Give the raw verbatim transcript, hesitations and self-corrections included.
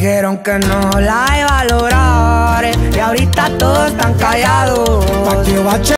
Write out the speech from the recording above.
dijeron que no la iba a lograr y ahorita todos están callados.